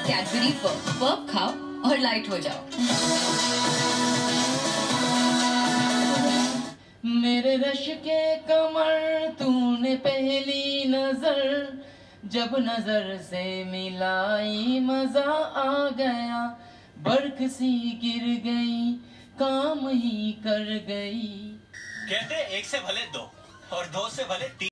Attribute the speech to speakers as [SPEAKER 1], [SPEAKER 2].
[SPEAKER 1] Cadbury Perk खाओ और light हो जाओ।
[SPEAKER 2] मेरे रश के कमर तूने पहली नजर जब नजर से मिलाई मजा आ गया, बर्फ सी गिर गई काम ही कर गई।
[SPEAKER 3] कहते एक से भले दो और दो से भले तीन।